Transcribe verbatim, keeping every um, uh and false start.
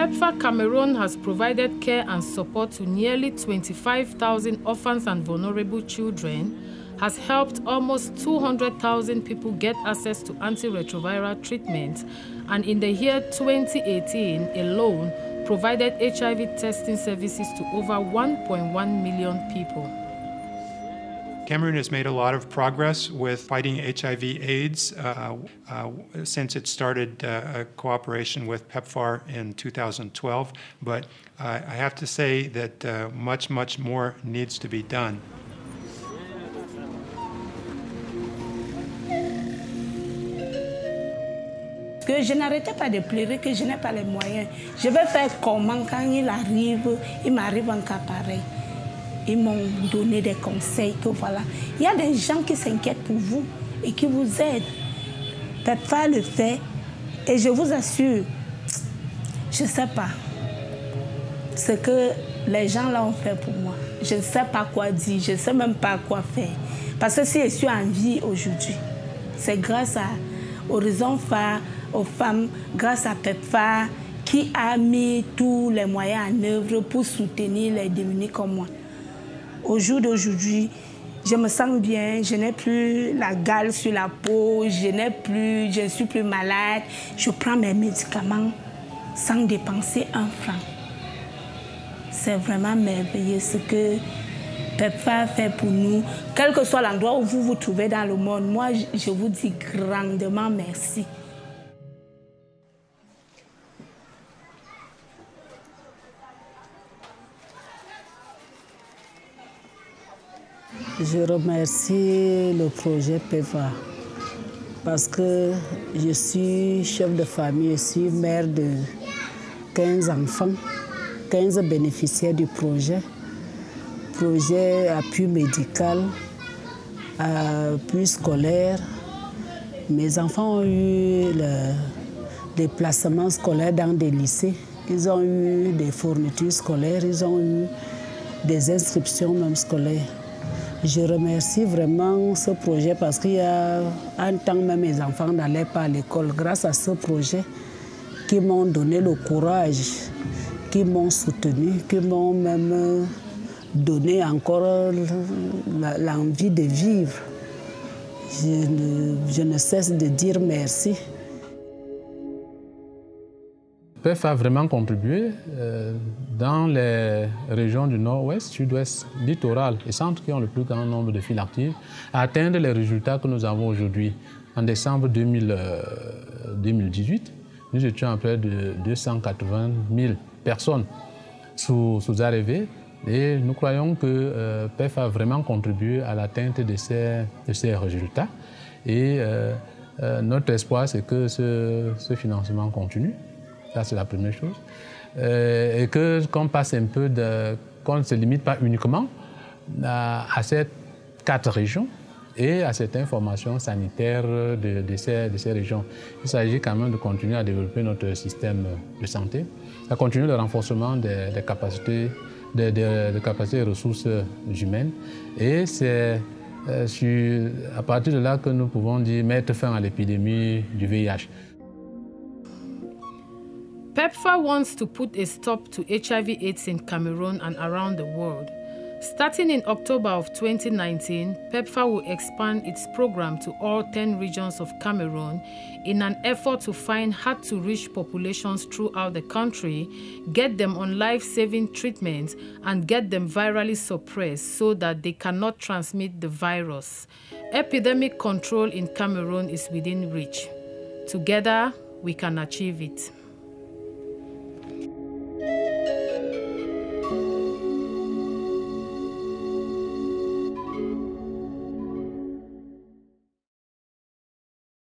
PEPFAR Cameroon has provided care and support to nearly twenty-five thousand orphans and vulnerable children, has helped almost two hundred thousand people get access to antiretroviral treatment, and in the year twenty eighteen alone, provided H I V testing services to over one point one million people. Cameroon has made a lot of progress with fighting H I V AIDS uh, uh, since it started uh, a cooperation with PEPFAR in two thousand twelve, but uh, I have to say that uh, much, much more needs to be done. Que je n'arrêtais pas de pleurer, que je n'ai pas les moyens. Je vais faire comment quand il arrive, il m'arrive un cas pareil. Ils m'ont donné des conseils que voilà. Il y a des gens qui s'inquiètent pour vous et qui vous aident. PEPFAR le fait et je vous assure, je ne sais pas ce que les gens là ont fait pour moi. Je ne sais pas quoi dire, je ne sais même pas quoi faire. Parce que si je suis en vie aujourd'hui, c'est grâce à Horizon Phare, aux femmes, grâce à PEPFAR, qui a mis tous les moyens en œuvre pour soutenir les démunis comme moi. Au jour d'aujourd'hui, je me sens bien, je n'ai plus la gale sur la peau, je n'ai plus, je ne suis plus malade. Je prends mes médicaments sans dépenser un franc. C'est vraiment merveilleux ce que PEPFAR fait pour nous. Quel que soit l'endroit où vous vous trouvez dans le monde, moi, je vous dis grandement merci. Je remercie le projet PEPFAR parce que je suis chef de famille, je suis mère de quinze enfants, quinze bénéficiaires du projet. Projet appui médical, appui scolaire. Mes enfants ont eu le déplacement scolaire dans des lycées. Ils ont eu des fournitures scolaires, ils ont eu des inscriptions même scolaires. Je remercie vraiment ce projet parce qu'il y a un temps même mes enfants n'allaient pas à l'école. Grâce à ce projet, qui m'ont donné le courage, qui m'ont soutenu, qui m'ont même donné encore l'envie de vivre. Je ne, je ne cesse de dire merci. PEPFAR a vraiment contribué euh, dans les régions du nord-ouest, sud-ouest, littoral et centre qui ont le plus grand nombre de files actives à atteindre les résultats que nous avons aujourd'hui. En décembre deux mille dix-huit, nous étions à près de deux cent quatre-vingt mille personnes sous, sous A R V et nous croyons que euh, PEPFAR a vraiment contribué à l'atteinte de ces, de ces résultats. Et euh, euh, notre espoir, c'est que ce, ce financement continue. Ça, c'est la première chose. Euh, et que qu'on passe un peu de, qu'on ne se limite pas uniquement à, à ces quatre régions et à cette information sanitaire de, de, ces, de ces régions. Il s'agit quand même de continuer à développer notre système de santé, à continuer le renforcement des, des capacités, des, des, des capacités et ressources humaines. Et c'est euh, à partir de là que nous pouvons dire mettre fin à l'épidémie du V I H. PEPFAR wants to put a stop to H I V AIDS in Cameroon and around the world. Starting in October of twenty nineteen, PEPFAR will expand its program to all ten regions of Cameroon in an effort to find hard-to-reach populations throughout the country, get them on life-saving treatment, and get them virally suppressed so that they cannot transmit the virus. Epidemic control in Cameroon is within reach. Together, we can achieve it.